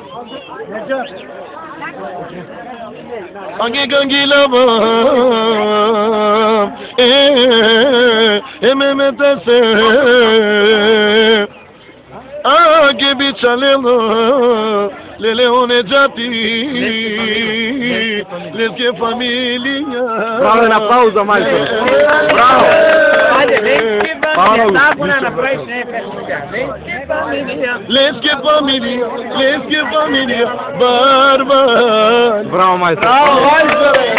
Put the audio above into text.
Ange gangilavam ememete Ange bichalelo lele one jati lesque família. Bravo na pausa, Michael. Bravo. Lesque família, barba. Bravo, Michael. Bravo, Michael.